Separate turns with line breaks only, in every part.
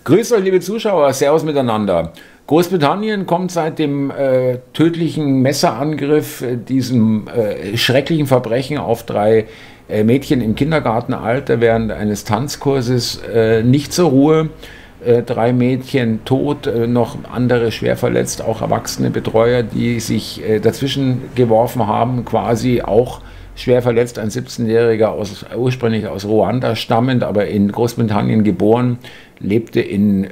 Grüß euch, liebe Zuschauer, Servus miteinander. Großbritannien kommt seit dem tödlichen Messerangriff, diesem schrecklichen Verbrechen auf drei Mädchen im Kindergartenalter während eines Tanzkurses nicht zur Ruhe. Drei Mädchen tot, noch andere schwer verletzt, auch erwachsene Betreuer, die sich dazwischen geworfen haben, quasi auch schwer verletzt. Ein 17-Jähriger ursprünglich aus Ruanda stammend, aber in Großbritannien geboren, lebte in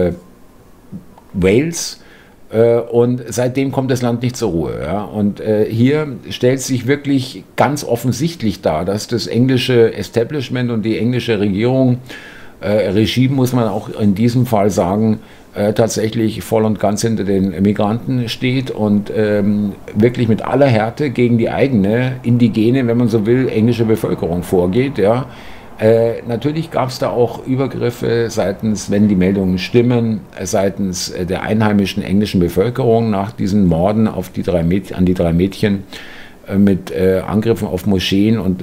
Wales und seitdem kommt das Land nicht zur Ruhe. Ja? Und hier stellt sich wirklich ganz offensichtlich dar, dass das englische Establishment und die englische Regierung, Regime muss man auch in diesem Fall sagen, tatsächlich voll und ganz hinter den Migranten steht und wirklich mit aller Härte gegen die eigene indigene, wenn man so will, englische Bevölkerung vorgeht. Ja. Natürlich gab es da auch Übergriffe seitens, wenn die Meldungen stimmen, seitens der einheimischen englischen Bevölkerung nach diesen Morden auf an die drei Mädchen mit Angriffen auf Moscheen und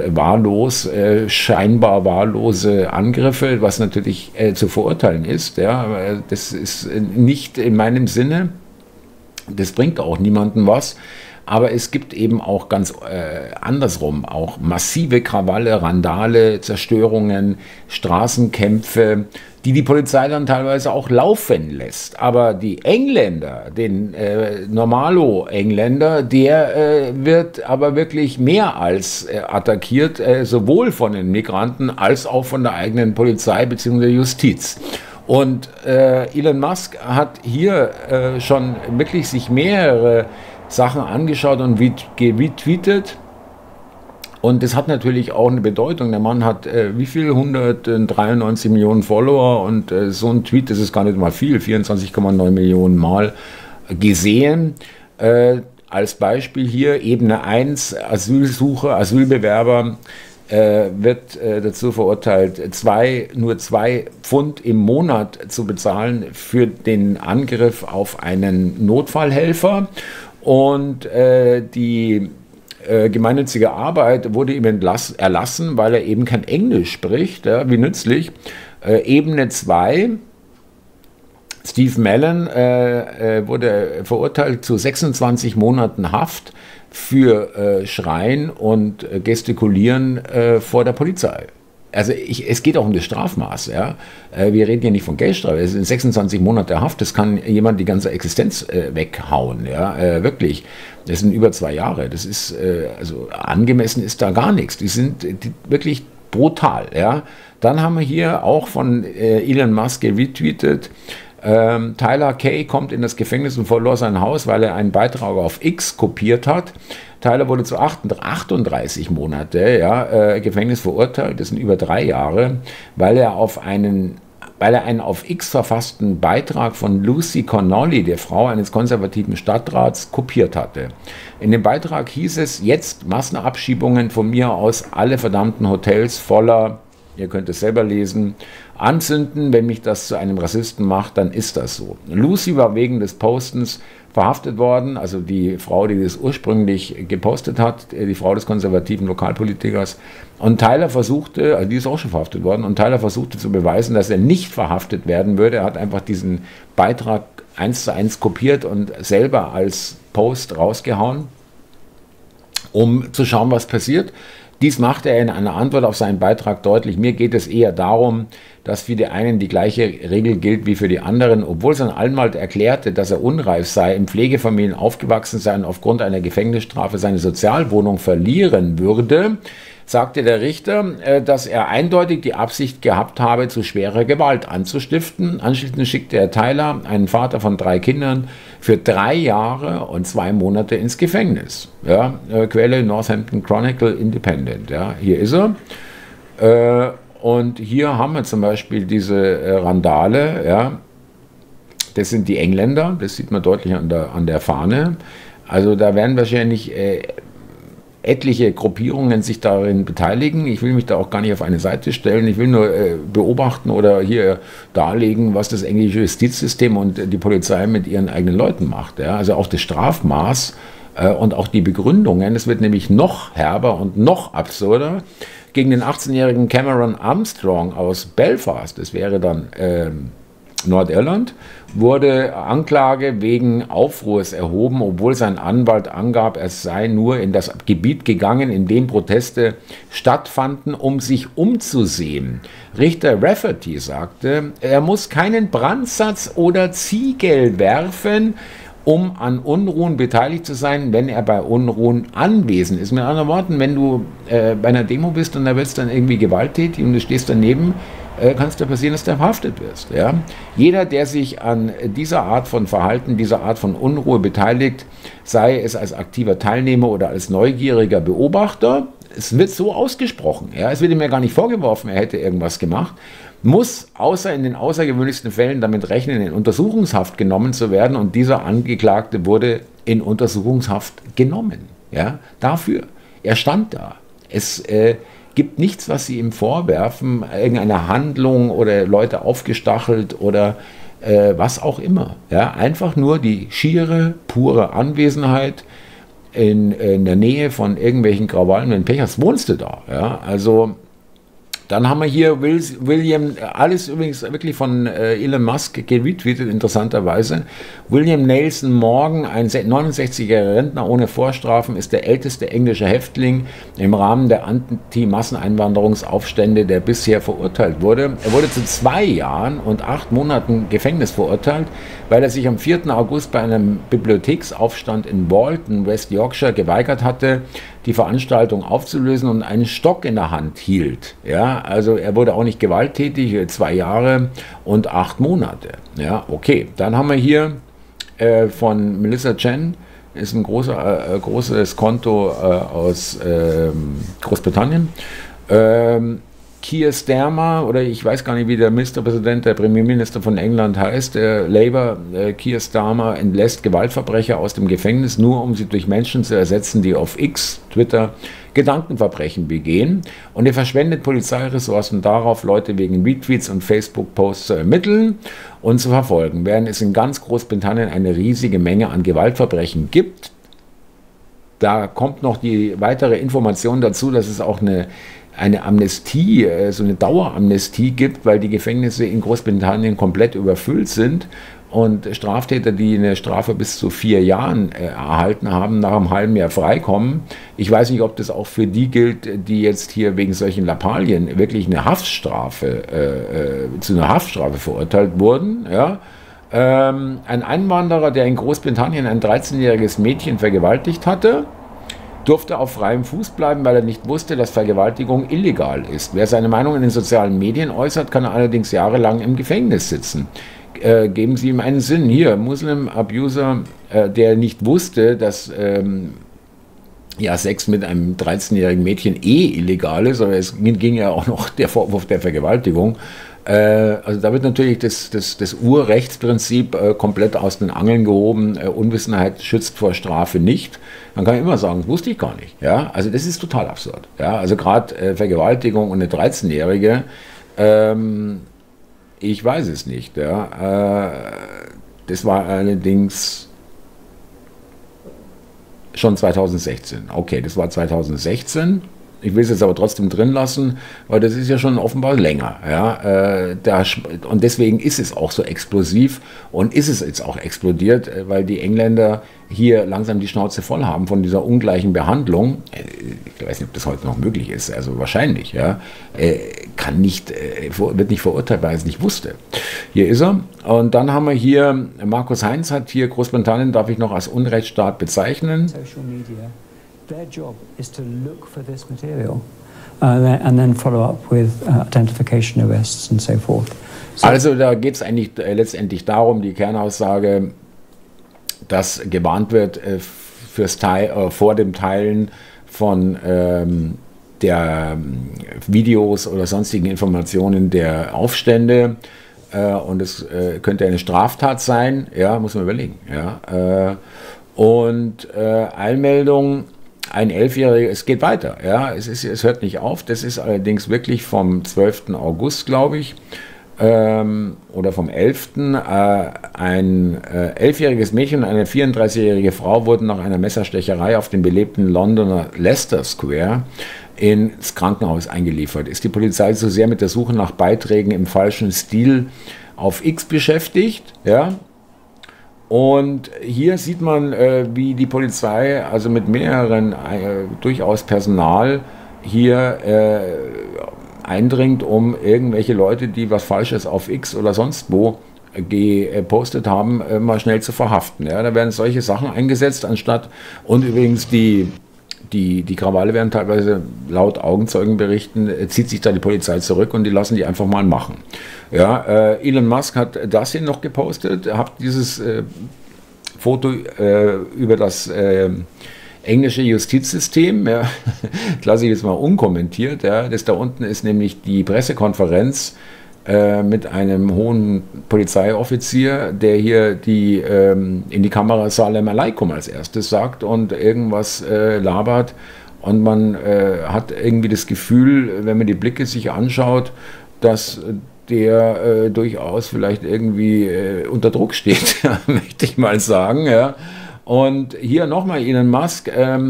scheinbar wahllose Angriffe, was natürlich zu verurteilen ist. Ja. Das ist nicht in meinem Sinne, das bringt auch niemandem was. Aber es gibt eben auch ganz andersrum auch massive Krawalle, Randale, Zerstörungen, Straßenkämpfe, die Polizei dann teilweise auch laufen lässt. Aber die Engländer, den Normalo-Engländer, der wird aber wirklich mehr als attackiert, sowohl von den Migranten als auch von der eigenen Polizei bzw. Justiz. Und Elon Musk hat hier schon wirklich sich mehrere Sachen angeschaut und retweetet. Und das hat natürlich auch eine Bedeutung. Der Mann hat wie viel? 193 Millionen Follower und so ein Tweet, das ist gar nicht mal viel, 24,9 Millionen Mal gesehen. Als Beispiel hier Ebene 1, Asylsucher, Asylbewerber wird dazu verurteilt, nur 2 Pfund im Monat zu bezahlen für den Angriff auf einen Notfallhelfer. Und die gemeinnützige Arbeit wurde ihm erlassen, weil er eben kein Englisch spricht. Ja, wie nützlich. Ebene 2, Steve Mallon wurde verurteilt zu 26 Monaten Haft für Schreien und Gestikulieren vor der Polizei. Also es geht auch um das Strafmaß. Ja? Wir reden hier nicht von Geldstrafe, es sind 26 Monate Haft, das kann jemand die ganze Existenz weghauen. Ja? Wirklich, das sind über 2 Jahre. Das ist, also angemessen ist da gar nichts. Die sind wirklich brutal. Ja? Dann haben wir hier auch von Elon Musk retweetet, Tyler Kay kommt in das Gefängnis und verlor sein Haus, weil er einen Beitrag auf X kopiert hat. Tyler wurde zu 38 Monate Gefängnis verurteilt, das sind über 3 Jahre, weil er einen auf X verfassten Beitrag von Lucy Connolly, der Frau eines konservativen Stadtrats, kopiert hatte. In dem Beitrag hieß es, jetzt Massenabschiebungen von mir aus, alle verdammten Hotels voller, ihr könnt es selber lesen, anzünden, wenn mich das zu einem Rassisten macht, dann ist das so. Lucy war wegen des Postens verhaftet worden, also die Frau, die das ursprünglich gepostet hat, die Frau des konservativen Lokalpolitikers. Und Tyler versuchte, also die ist auch schon verhaftet worden, und Tyler versuchte zu beweisen, dass er nicht verhaftet werden würde. Er hat einfach diesen Beitrag 1:1 kopiert und selber als Post rausgehauen, um zu schauen, was passiert. Dies machte er in einer Antwort auf seinen Beitrag deutlich. Mir geht es eher darum, dass für die einen die gleiche Regel gilt wie für die anderen. Obwohl sein Anwalt erklärte, dass er unreif sei, in Pflegefamilien aufgewachsen sei und aufgrund einer Gefängnisstrafe seine Sozialwohnung verlieren würde, sagte der Richter, dass er eindeutig die Absicht gehabt habe, zu schwerer Gewalt anzustiften. Anschließend schickte er Tyler, einen Vater von 3 Kindern, für 3 Jahre und 2 Monate ins Gefängnis. Ja, Quelle Northampton Chronicle Independent. Ja, hier ist er. Und hier haben wir zum Beispiel diese Randale. Ja, das sind die Engländer, das sieht man deutlich an der Fahne. Also da werden wahrscheinlich etliche Gruppierungen sich darin beteiligen. Ich will mich da auch gar nicht auf eine Seite stellen. Ich will nur beobachten oder hier darlegen, was das englische Justizsystem und die Polizei mit ihren eigenen Leuten macht. Ja? Also auch das Strafmaß und auch die Begründungen. Es wird nämlich noch herber und noch absurder. Gegen den 18-jährigen Cameron Armstrong aus Belfast, das wäre dann Nordirland, wurde Anklage wegen Aufruhrs erhoben, obwohl sein Anwalt angab, er sei nur in das Gebiet gegangen, in dem Proteste stattfanden, um sich umzusehen. Richter Rafferty sagte, er muss keinen Brandsatz oder Ziegel werfen, um an Unruhen beteiligt zu sein, wenn er bei Unruhen anwesend ist. Mit anderen Worten, wenn du bei einer Demo bist und da wird es dann irgendwie gewalttätig und du stehst daneben, kann es dir passieren, dass du verhaftet wirst. Ja? Jeder, der sich an dieser Art von Verhalten, dieser Art von Unruhe beteiligt, sei es als aktiver Teilnehmer oder als neugieriger Beobachter, es wird so ausgesprochen. Ja? Es wird ihm ja gar nicht vorgeworfen, er hätte irgendwas gemacht, muss außer in den außergewöhnlichsten Fällen damit rechnen, in Untersuchungshaft genommen zu werden, und dieser Angeklagte wurde in Untersuchungshaft genommen. Ja? Dafür. Er stand da. Es gibt nichts, was sie ihm vorwerfen, irgendeine Handlung oder Leute aufgestachelt oder was auch immer. Ja? Einfach nur die schiere, pure Anwesenheit in der Nähe von irgendwelchen Krawallen. Wenn du Pech hast, wohnst du da. Ja? Also dann haben wir hier William, alles übrigens wirklich von Elon Musk geretweetet, interessanterweise. William Nelson Morgan, ein 69-jähriger Rentner ohne Vorstrafen, ist der älteste englische Häftling im Rahmen der Anti-Masseneinwanderungsaufstände, der bisher verurteilt wurde. Er wurde zu 2 Jahren und 8 Monaten Gefängnis verurteilt, weil er sich am 4. August bei einem Bibliotheksaufstand in Bolton, West Yorkshire, geweigert hatte, die Veranstaltung aufzulösen und einen Stock in der Hand hielt. Ja, also er wurde auch nicht gewalttätig, 2 Jahre und 8 Monate. Ja, okay. Dann haben wir hier von Melissa Chen, ist ein großes Konto aus Großbritannien. Keir Starmer, oder ich weiß gar nicht, wie der Ministerpräsident, der Premierminister von England heißt, der Labour, Keir Starmer, entlässt Gewaltverbrecher aus dem Gefängnis, nur um sie durch Menschen zu ersetzen, die auf X, Twitter, Gedankenverbrechen begehen. Und er verschwendet Polizeiressourcen darauf, Leute wegen Retweets und Facebook-Posts zu ermitteln und zu verfolgen. Während es in ganz Großbritannien eine riesige Menge an Gewaltverbrechen gibt, da kommt noch die weitere Information dazu, dass es auch eine Amnestie, so eine Daueramnestie gibt, weil die Gefängnisse in Großbritannien komplett überfüllt sind und Straftäter, die eine Strafe bis zu 4 Jahren erhalten haben, nach einem halben Jahr freikommen. Ich weiß nicht, ob das auch für die gilt, die jetzt hier wegen solchen Lappalien wirklich eine Haftstrafe, zu einer Haftstrafe verurteilt wurden. Ja. Ein Einwanderer, der in Großbritannien ein 13-jähriges Mädchen vergewaltigt hatte, durfte auf freiem Fuß bleiben, weil er nicht wusste, dass Vergewaltigung illegal ist. Wer seine Meinung in den sozialen Medien äußert, kann allerdings jahrelang im Gefängnis sitzen. Geben Sie ihm einen Sinn. Hier, Muslim-Abuser, der nicht wusste, dass Sex mit einem 13-jährigen Mädchen illegal ist, aber es ging ja auch noch der Vorwurf der Vergewaltigung. Also da wird natürlich das Urrechtsprinzip komplett aus den Angeln gehoben. Unwissenheit schützt vor Strafe nicht. Man kann immer sagen, das wusste ich gar nicht. Ja? Also das ist total absurd. Ja? Also gerade Vergewaltigung und eine 13-Jährige, ich weiß es nicht. Ja? Das war allerdings schon 2016. Okay, das war 2016. Ich will es jetzt aber trotzdem drin lassen, weil das ist ja schon offenbar länger. Ja? Und deswegen ist es auch so explosiv und ist es jetzt auch explodiert, weil die Engländer hier langsam die Schnauze voll haben von dieser ungleichen Behandlung. Ich weiß nicht, ob das heute noch möglich ist, also wahrscheinlich. Ja? Wird nicht verurteilt, weil er es nicht wusste. Hier ist er. Und dann haben wir hier, Markus Heinz hat hier, Großbritannien darf ich noch als Unrechtsstaat bezeichnen.
Social media. Their job is to look for this material and then follow up with identification arrests and so forth.
Also da geht es eigentlich letztendlich darum, die Kernaussage, dass gewarnt wird vor dem Teilen von der Videos oder sonstigen Informationen der Aufstände, und es könnte eine Straftat sein, ja, muss man überlegen. Ja, Einmeldung. Ein 11-Jähriger, es geht weiter, ja, es hört nicht auf, das ist allerdings wirklich vom 12. August, glaube ich, oder vom 11. Ein 11-jähriges Mädchen und eine 34-jährige Frau wurden nach einer Messerstecherei auf dem belebten Londoner Leicester Square ins Krankenhaus eingeliefert. Ist die Polizei so sehr mit der Suche nach Beiträgen im falschen Stil auf X beschäftigt, ja. Und hier sieht man, wie die Polizei also mit mehreren durchaus Personal hier eindringt, um irgendwelche Leute, die was Falsches auf X oder sonst wo gepostet haben, mal schnell zu verhaften. Ja, da werden solche Sachen eingesetzt, anstatt, und übrigens die Krawalle werden teilweise laut Augenzeugenberichten, zieht sich da die Polizei zurück und die lassen die einfach mal machen. Ja, Elon Musk hat das hier noch gepostet, habt dieses Foto über das englische Justizsystem, ja, lasse ich jetzt mal unkommentiert, ja, das da unten ist nämlich die Pressekonferenz mit einem hohen Polizeioffizier, der hier in die Kamera Salam Aleikum als erstes sagt und irgendwas labert, und man hat irgendwie das Gefühl, wenn man die Blicke sich anschaut, dass der durchaus vielleicht irgendwie unter Druck steht, möchte ich mal sagen. Ja. Und hier nochmal Elon Musk.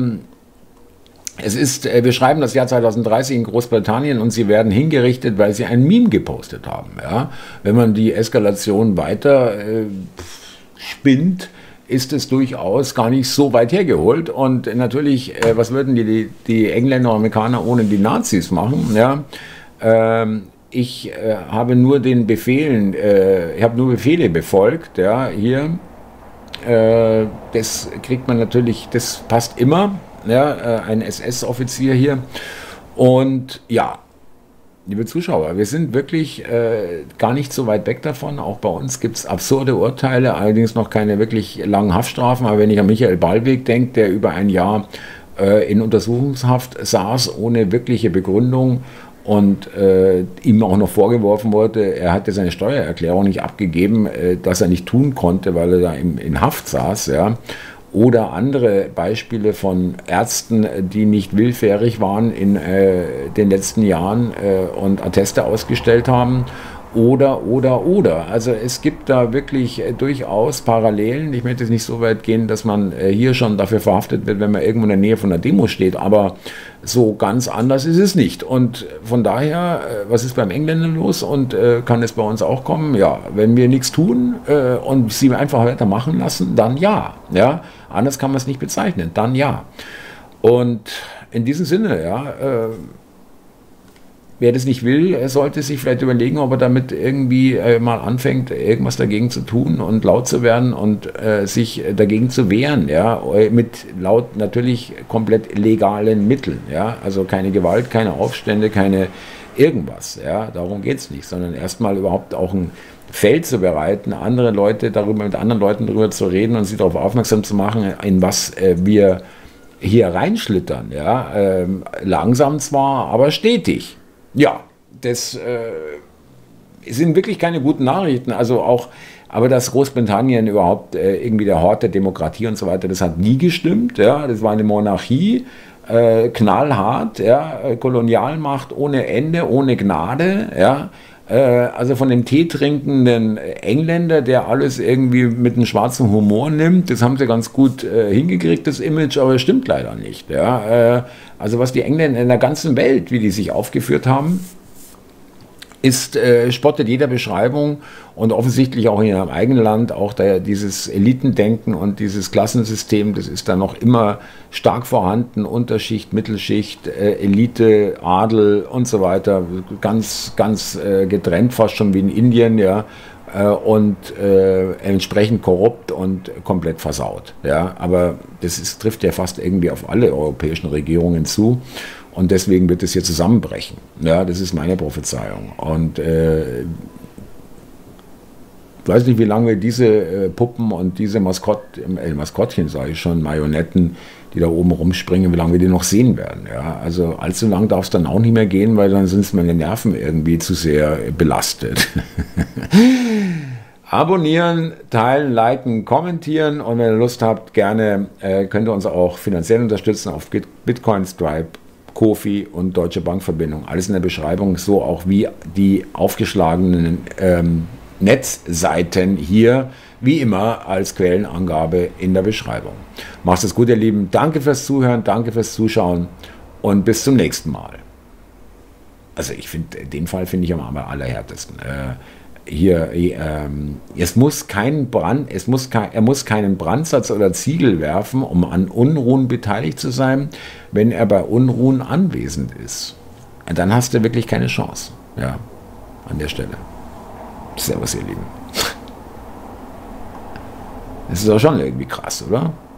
Wir schreiben das Jahr 2030 in Großbritannien und sie werden hingerichtet, weil sie ein Meme gepostet haben. Ja. Wenn man die Eskalation weiter spinnt, ist es durchaus gar nicht so weit hergeholt. Und natürlich, was würden die Engländer und Amerikaner ohne die Nazis machen? Ja. Ich habe nur nur Befehle befolgt, ja, hier. Das kriegt man natürlich, das passt immer, ja, ein SS-Offizier hier. Und ja, liebe Zuschauer, wir sind wirklich gar nicht so weit weg davon. Auch bei uns gibt es absurde Urteile, allerdings noch keine wirklich langen Haftstrafen. Aber wenn ich an Michael Ballweg denke, der über ein Jahr in Untersuchungshaft saß, ohne wirkliche Begründung, und ihm auch noch vorgeworfen wurde, er hatte seine Steuererklärung nicht abgegeben, dass er nicht tun konnte, weil er da in Haft saß. Ja. Oder andere Beispiele von Ärzten, die nicht willfährig waren in den letzten Jahren und Atteste ausgestellt haben. Oder. Also es gibt da wirklich durchaus Parallelen. Ich möchte jetzt nicht so weit gehen, dass man hier schon dafür verhaftet wird, wenn man irgendwo in der Nähe von einer Demo steht, aber so ganz anders ist es nicht. Und von daher, was ist beim Engländer los und kann es bei uns auch kommen? Ja, wenn wir nichts tun und sie einfach weitermachen lassen, dann ja. Ja? Anders kann man es nicht bezeichnen, dann ja. Und in diesem Sinne, ja, wer das nicht will, sollte sich vielleicht überlegen, ob er damit irgendwie mal anfängt, irgendwas dagegen zu tun und laut zu werden und sich dagegen zu wehren, ja, mit laut natürlich komplett legalen Mitteln, ja, also keine Gewalt, keine Aufstände, keine irgendwas, ja, darum geht es nicht, sondern erstmal überhaupt auch ein Feld zu bereiten, mit anderen Leuten darüber zu reden und sie darauf aufmerksam zu machen, in was wir hier reinschlittern, ja, langsam zwar, aber stetig. Ja, das sind wirklich keine guten Nachrichten. Also auch, aber dass Großbritannien überhaupt irgendwie der Hort der Demokratie und so weiter, das hat nie gestimmt. Ja, das war eine Monarchie, knallhart, ja, Kolonialmacht ohne Ende, ohne Gnade. Ja, also von dem teetrinkenden Engländer, der alles irgendwie mit einem schwarzen Humor nimmt, das haben sie ganz gut hingekriegt, das Image, aber es stimmt leider nicht. Ja. Also was die Engländer in der ganzen Welt, wie die sich aufgeführt haben, spottet jeder Beschreibung, und offensichtlich auch in ihrem eigenen Land, auch dieses Elitendenken und dieses Klassensystem, das ist da noch immer stark vorhanden, Unterschicht, Mittelschicht, Elite, Adel und so weiter, ganz getrennt, fast schon wie in Indien, ja, und entsprechend korrupt und komplett versaut. Ja, aber das trifft ja fast irgendwie auf alle europäischen Regierungen zu. Und deswegen wird es hier zusammenbrechen. Ja, das ist meine Prophezeiung. Und ich weiß nicht, wie lange wir diese Puppen und diese Maskottchen, sage ich schon, Marionetten, die da oben rumspringen, wie lange wir die noch sehen werden. Ja, also allzu lang darf es dann auch nicht mehr gehen, weil dann sind meine Nerven irgendwie zu sehr belastet. Abonnieren, teilen, liken, kommentieren, und wenn ihr Lust habt, gerne könnt ihr uns auch finanziell unterstützen auf Bitcoin, Stripe, Kofi und Deutsche Bankverbindung. Alles in der Beschreibung, so auch wie die aufgeschlagenen Netzseiten hier, wie immer, als Quellenangabe in der Beschreibung. Macht es gut, ihr Lieben. Danke fürs Zuhören, danke fürs Zuschauen und bis zum nächsten Mal. Also ich finde, den Fall finde ich am allerhärtesten. es muss kein Brand, er muss keinen Brandsatz oder Ziegel werfen, um an Unruhen beteiligt zu sein, wenn er bei Unruhen anwesend ist. Dann hast du wirklich keine Chance, ja, an der Stelle. Servus, ihr Lieben. Das ist doch schon irgendwie krass, oder?